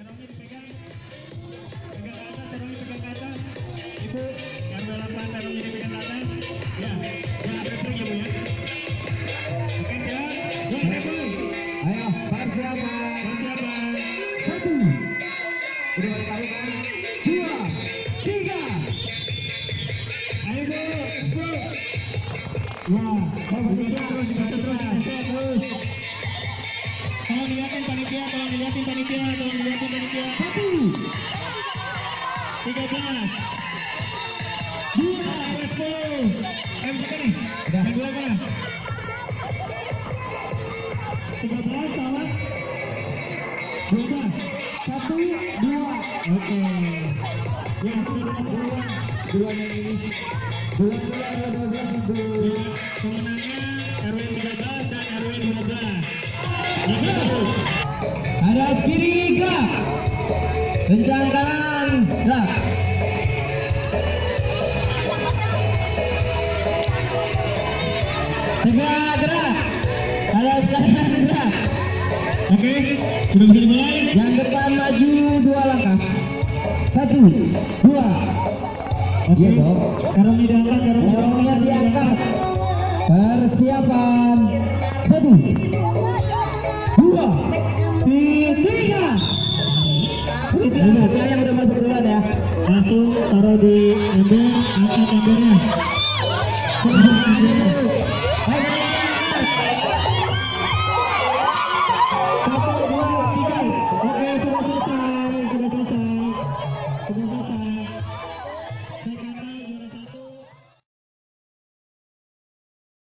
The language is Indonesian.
Terongnya dipegang. Pegang ke atas, terongnya pegang ke atas. Ibu, yang 8 terongnya dipegang ke atas. Ya, jangan traveling ya Bu ya. Oke, jalan. Go, traveling. Ayo, persiapan. Persiapan. 1. Udah tahu kan? 2, 3. Ayo Bu, Bu. Wah, Terus. Tolong dilihatin panitia, tolong dilihatin panitia. 1, 13. 2, 10. Bukan nih. Yang dua mana? 13 salah. 12. 1, 2. Oke. Ya, sudah dua ini. 12 itu. Ya, kemenangnya RW 13 dan RW 12. Ada kiri gerak. Kencang kanan gerak. Tegak gerak. Ada kanan gerak. Oke, sudah bisa dimulai. Yang depan maju 2 langkah. 1, 2. Iya dong. Karungnya diangkat, Dorongnya diangkat. Persiapan. 1, 2, 3. Saya yang udah masuk duluan ya. Langsung taruh di ember, angkat embernya.